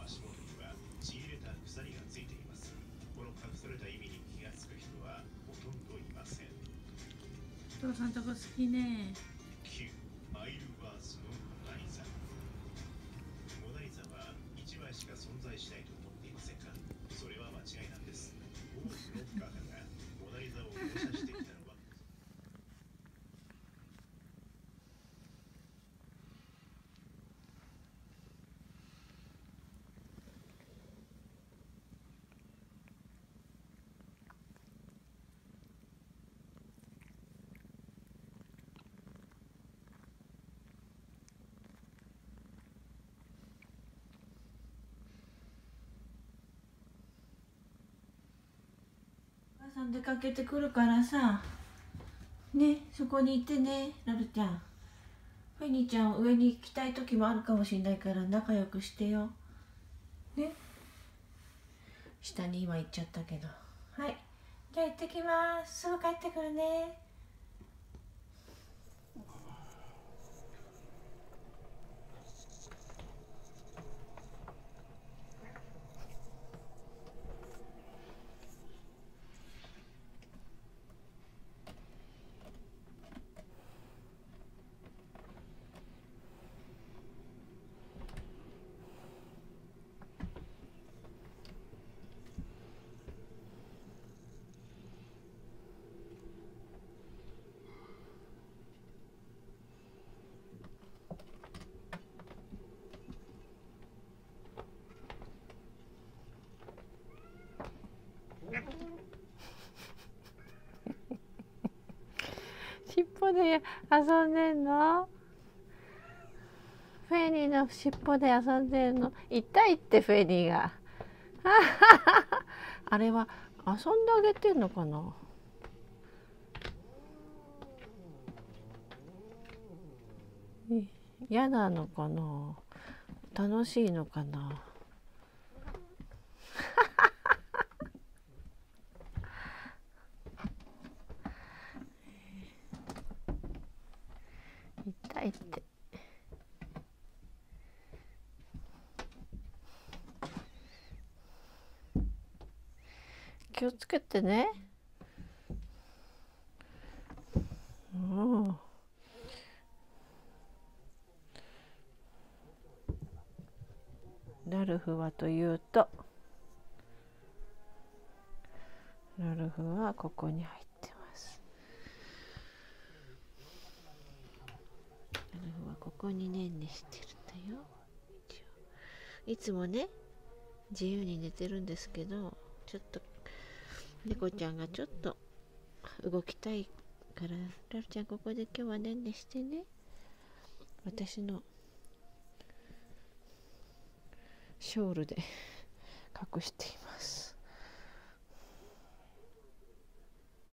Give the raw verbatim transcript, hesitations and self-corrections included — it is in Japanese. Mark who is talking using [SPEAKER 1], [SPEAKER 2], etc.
[SPEAKER 1] 足元にはちぎれた鎖がついています。この隠された意味に気がつく人はほとんどいません。
[SPEAKER 2] お父さんとこ好きね。
[SPEAKER 1] きゅうマイルバースのモナリザ。モナリザはいちまいしか存在しないと思っていませんか？それは間違いなんです。多くの画家がモナリザを模写してきたのは
[SPEAKER 2] お母さん出かけてくるからさ、ね、そこにいてね、ラルちゃん。フェニーちゃん上に行きたい時もあるかもしれないから仲良くしてよ。ね。下に今行っちゃったけど。はい。じゃあ行ってきます。すぐ帰ってくるね。尻尾で遊んでんの？フェニーの尻尾で遊んでんの？痛いってフェニーが。あれは遊んであげてんのかな？嫌なのかな？楽しいのかな？痛いって。気をつけてね。うん。ラルフはというと、ラルフはここに入ってます。ラルフはここにねんねしてるんだよ。いつもね、自由に寝てるんですけど、ちょっと猫ちゃんがちょっと動きたいから、ラルちゃんここで今日はねんねしてね。私のショールで隠しています。